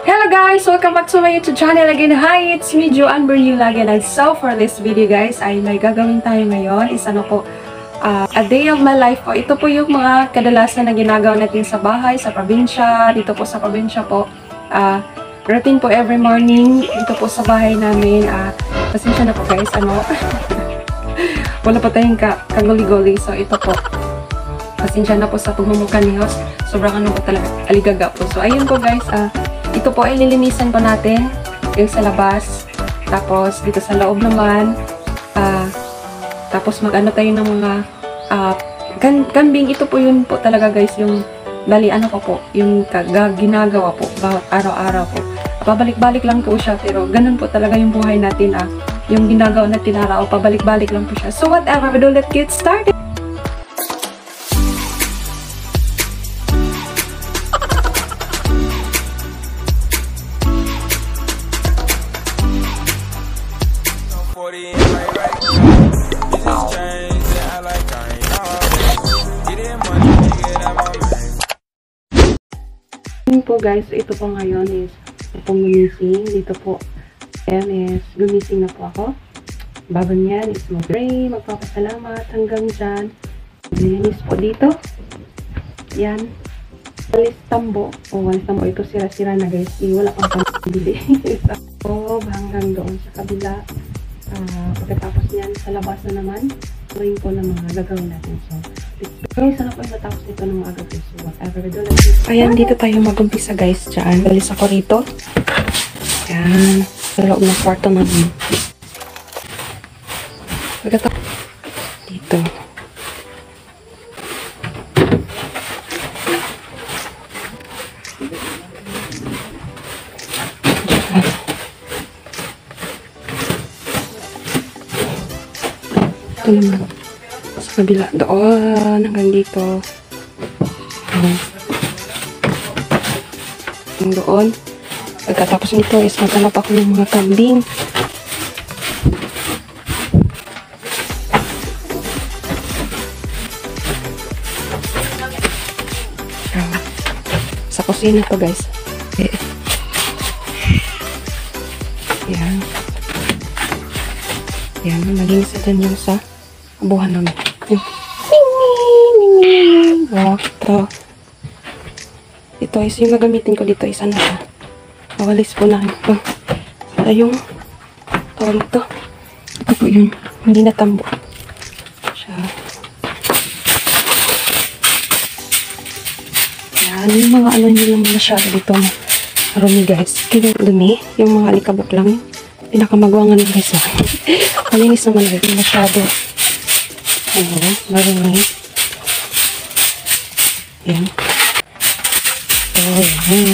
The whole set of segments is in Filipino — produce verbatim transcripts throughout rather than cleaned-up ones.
Hello guys! Welcome back to my YouTube channel again. Hi! It's me, Joanne Bernula again. And so for this video guys, ay may gagawin tayo ngayon. Isa na po, uh, a day of my life po. Ito po yung mga kadalasan na ginagawa natin sa bahay, sa probinsya. Dito po sa probinsya po. Uh, routine po every morning. Dito po sa bahay namin. Uh, pasensya na po guys. Ano? Wala pa tayong ka kaguli-guli. So ito po. Pasensya na po sa pagmumukha ni host. Sobrang ano po talaga. Aligaga po. So ayun po guys. Ah, uh, ito po ay lilinisan pa natin yung sa labas, tapos dito sa loob naman, uh, tapos mag-ano tayo ng mga uh, kan kambing. Ito po yun po talaga guys, yung bali ano ko po, yung ginagawa po bawat araw-araw po. Pabalik-balik lang po siya, pero ganun po talaga yung buhay natin, ah. Yung ginagawa natin araw, pabalik-balik lang po siya. So whatever, we do, let's get started! Po guys, so ito po ngayon is ito pong gumising. Dito po ayan is gumising na po ako. Bago niyan is mag-pray, magpapasalamat hanggang dyan. Linis po dito. Yan. Walis tambo. O walis tambo. Ito sira-sira na guys. E, wala pang pambili. So hanggang doon sa kabila. Uh, pagkatapos niyan sa labas na naman. Tuwing po ng mga gagawin natin. So guys, sana po yung matapos nito ng mga gagawin. So whatever we do, let's do. Ayan, dito tayo mag-umpisa guys. Diyan. Balis ako rito. Ayan. Sa loob ng kwarto namin. Pagkatapos dito. Ito naman. Sa kabila. Doon. Hanggang dito. Ayan. Hanggang doon. Pagkatapos nito is matanap ako ng mga kambing. Ayan. Sa kusina to guys. Eh. Ayan. Ayan. Malinis na dyan yung sa abuhan namin. Wow, ito. Ito is yung gagamitin ko dito is ano siya. Mawalis po na ito. Ito yung tawag ito. Ito po yung hindi natambo. Siya. Yan. Yung mga ano nyo lang masyado dito. Marumi guys. Kaya dumi. Yung mga alikabok lang. Pinakamagwangan guys. Malinis naman guys. Masyado. Ayan. Marumi. Ayan. Oh, ayan.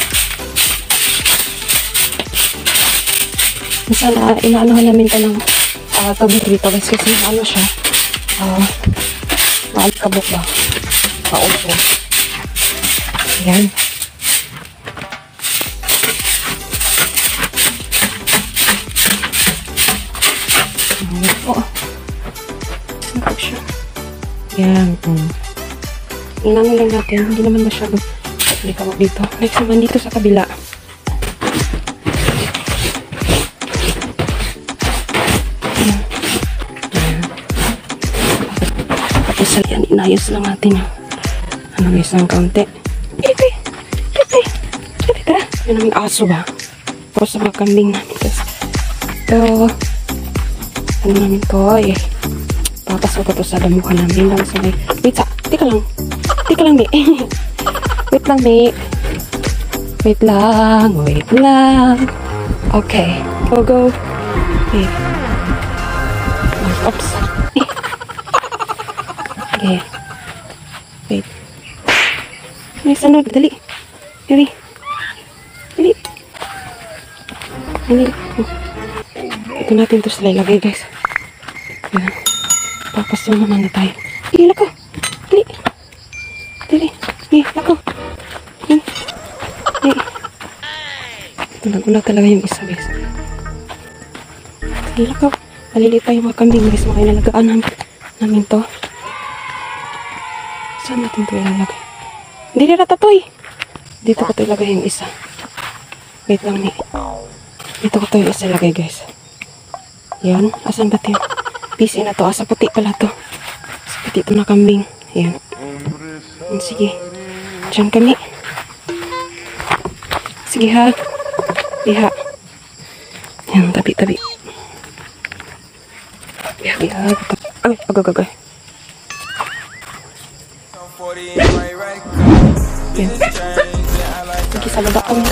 Minsan, uh, inaanohan namin ito ng uh, tubig dito guys, kasi ano siya, uh, maalikabok ba? Maupo. Ayan. Ayan po. Sangkap siya. Ayan. Um. Inaano lang natin, hindi naman masyado maalikabok dito. Next naman dito sa kabila. Yan, inayos lang natin yung ano guys, ng kaunti. Pipi! Pipi! Pipi ka! Yan naming aso ba? O sa mga kambing namin guys. Ito, ano namin to eh. Papasok ko to sa damuhan namin lang sa may. Wait sa, tika lang. Tika lang, may. Wait lang, may. Wait lang, wait lang. Okay, go, go. Okay. Oops. Okay. Wait. Next, ano? Dali. Dali. Dali. Dali. Ito natin ito sila ilagay, guys. Ayan. Tapos yung naman na tayo. Dali, lako. Dali. Dali. Dali, lako. Dali. Dali. Ito, nagula talaga yung isa, guys. Dali, lako. Maliliit pa yung mga kambing, guys. Makinalagaan namin, namin to. Saan natin ito ilalagay? Hindi nila tatoy. Dito ko ito ilagay yung isa. Wait lang ni. Dito ko to yung isa lagay guys. Yan. Asan ba ito yung P C na to? Asa puti pala to. Asa puti ito na kambing. Yan. Sige. Diyan kami. Sige ha. Liha. Yan. Tabi-tabi. Liha. Liha. Ay. Agag-agag. Yan. Sige sa baba kami.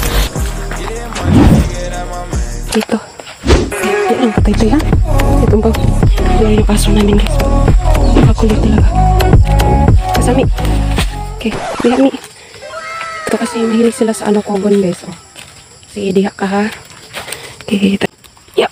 Dito. Yan ang patay tayo ha. Itong ba? Yan yung aso namin guys. Nakakulit talaga. Kasami. Okay. Diha mi. Ito kasi mahilig sila sa ano kobon guys. Oh. Sige diha ka ha. Okay. Yap.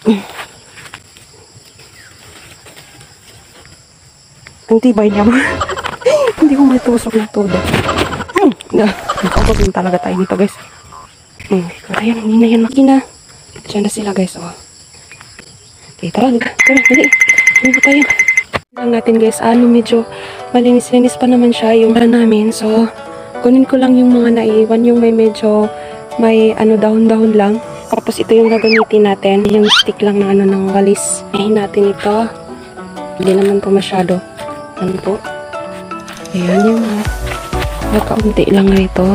Ang tibay niya mo. Hindi ko may tusok na todo. Hmm. Nakakabagin talaga tayo dito guys. Hmm. Ayan. Hindi na yan makina. Diyan na sila guys. Oh. Okay. Tara. Tara. Dali. Ano ba tayo? Lang natin guys. Ano medyo malinis-linis pa naman siya yung para namin. So kunin ko lang yung mga naiwan. Yung may medyo may ano dahon-dahon lang. Tapos ito yung gagamitin natin. Yung stick lang na ano ng walis. Ahin natin ito. Hindi naman po masyado. Ano po? Ayan yung mga nakaunti lang rito.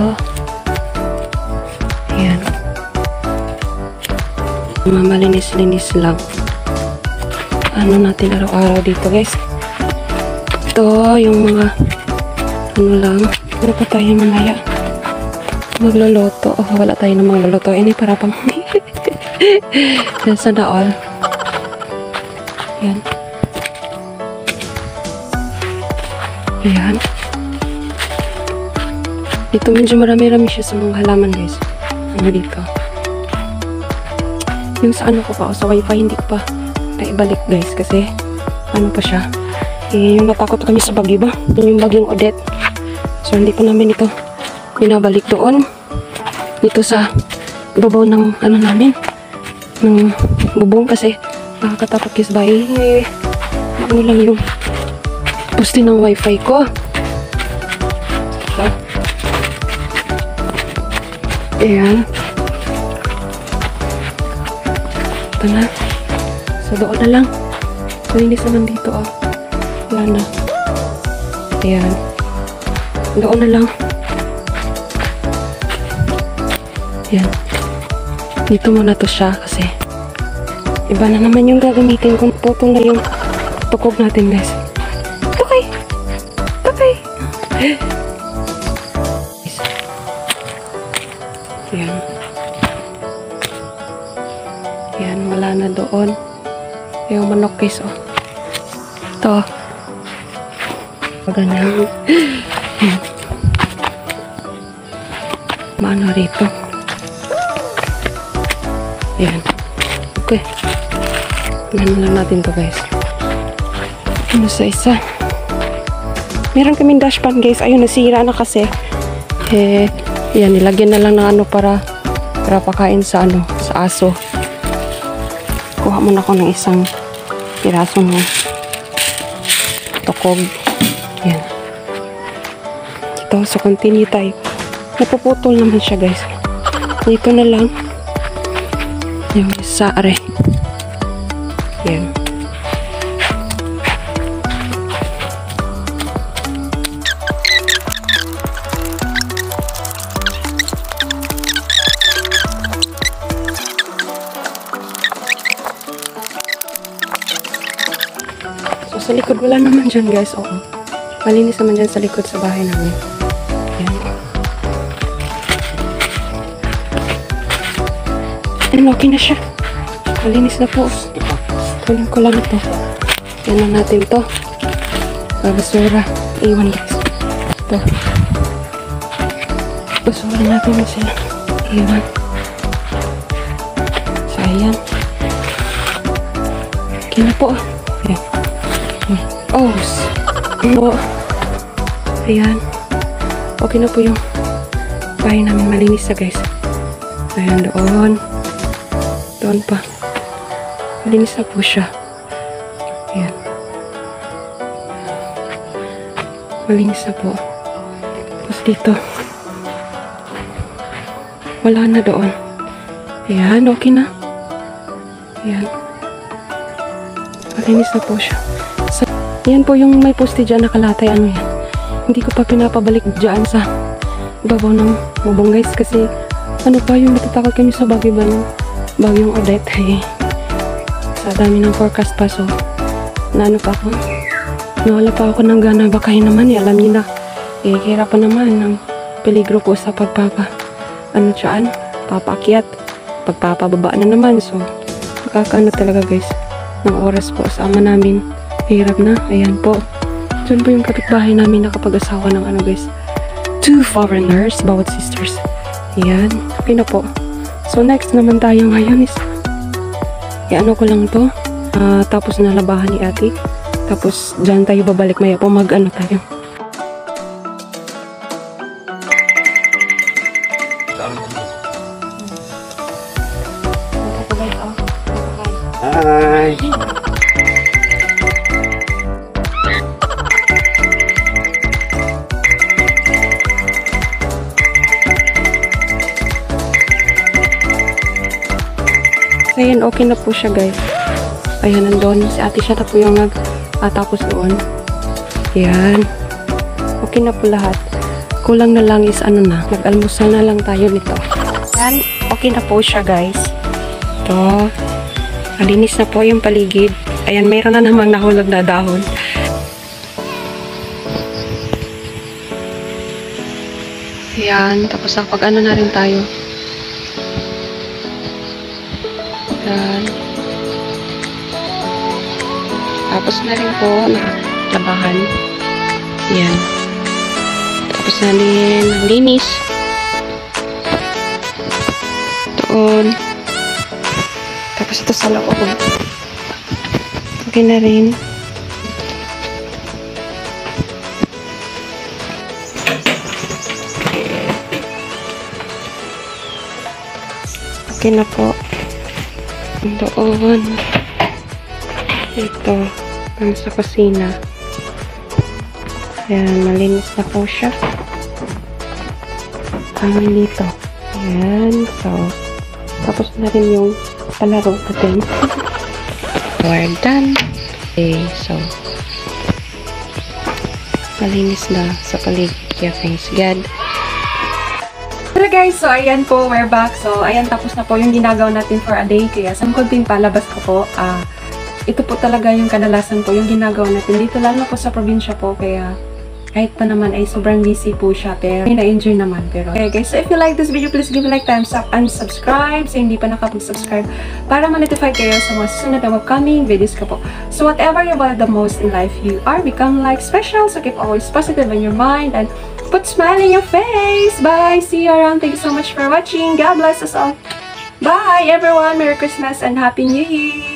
Ayan. Mga malinis-linis lang. Ano natin araw-araw dito guys. Ito yung mga ano lang. Pero pa tayo manaya. Magluluto. Oh, wala tayo na magluluto. Ini para pang sa daol. Ayan. Ayan. Dito medyo marami-rami siya sa mga halaman guys. Ano dito? Yung sa ano ko pa o sa wifi hindi ko pa naibalik guys kasi ano pa siya. Eh, yung natakot kami sa bagyo ba? Yung bagyong Odette. So hindi pa namin ito binabalik doon. Dito sa ibabaw ng ano namin. Ng bubong kasi nakakatakot guys ba eh. Ano lang yung poste ng wifi ko. So, ayan. Ito na. So, doon na lang. Malinis naman dito, oh. Wala na. Ayan. Doon na lang. Ayan. Dito muna to siya kasi iba na naman yung gagamitin kung putol na yung tukog natin, guys. Okay. Okay. Ayan. Ayan, wala na doon. Yung manok guys, oh. Ito. Ganyan. Ayan. Maano rito. Ayan. Okay. Ganun lang natin to guys. Ano sa isa. Meron kaming dashpan guys. Ayun, nasira na kasi. Eh, yan, nilagyan na lang ng ano para para pakain sa ano, sa aso. Kuha muna ako ng isang piraso ng tukog. Yan. Ito, so continue tayo. Napuputol naman siya guys. Dito na lang. Yung isa, are. Yan. Sa likod, wala naman dyan guys. Oo. Malinis naman dyan sa likod sa bahay namin. Ayan. Ayan, okay na siya. Malinis na po. Tuloy ko lang ito. Yan na natin ito. Basura. Iwan guys. Ito. Basura natin na sila. Iwan. Sayang. Okay na po. Ayan. Oh, ano? Ayan. Okay na po yung bahay namin. Malinis na guys. Ayan, doon. Doon pa. Malinis na po siya. Ayan. Malinis na po. Tapos dito. Wala na doon. Ayan, okay na. Ayan. Malinis na po siya. So, yan po yung may poste dyan nakalatay. Ano yan? Hindi ko pa pinapabalik dyan sa babaw ng bubong guys. Kasi ano pa yung natatakot kami sa bagyo ba ng bagyong Odette. Eh. Sa dami ng forecast pa. So, na ano pa ako. Nawala pa ako ng gana. Baka yun naman. Eh, alam niyo na. Eh, kira pa naman ng peligro po sa pagpapa. Ano dyan? Papaakyat. Pagpapababa na naman. So, makakaano talaga guys. Ng oras po sa ama namin. Hirap na. Ayan po. Diyan po yung kapitbahay namin nakapag-asawa ng ano guys. Two foreigners. Bawat sisters. Ayan. Okay na po. So, next naman tayo ngayon is i-ano ko lang to. Uh, tapos nalabahan ni ate. Tapos, dyan tayo babalik maya po. Mag-ano tayo. Hi. So, ayan, okay na po siya guys. Ayan, nandun. Si ate siya na po yung nag-atapos doon. Ayan. Okay na po lahat. Kulang na lang is ano na. Nag-almusal na lang tayo nito. Ayan, okay na po siya guys. Ito. Malinis na po yung paligid. Ayan, mayroon na namang nahulog na dahon. Ayan, tapos pag ano na rin tayo. Ayan. Tapos na rin po labahan. Ayan. Tapos na rin ang linis. Doon. Tapos ito sa loob. Okay na rin. Okay na po. Doon. Ito. Ang sa kusina. Ayan. Malinis na po siya. Hanggang dito. Ayan. So, tapos na rin yung palaro natin. We're done. Okay, so malinis na sa paligid. Yeah, thanks God. Hello guys, so ayan po, we're back. So ayan, tapos na po yung ginagawa natin for a day. Kaya sa konting palabas ko po, ah, uh, ito po talaga yung kadalasan po yung ginagawa natin dito, lalo po sa probinsya po. Kaya kahit pa naman ay sobrang busy po siya, pero na-enjoy naman. Pero okay guys, so if you like this video, please give it like, thumbs up, and subscribe. So hindi pa nakapag-subscribe para ma-notify kayo sa mga susunod na upcoming videos ko po. So whatever you want the most in life, you are become like special. So keep always positive in your mind and put smile in your face. Bye! See you around. Thank you so much for watching. God bless us all. Bye everyone. Merry Christmas and Happy New Year!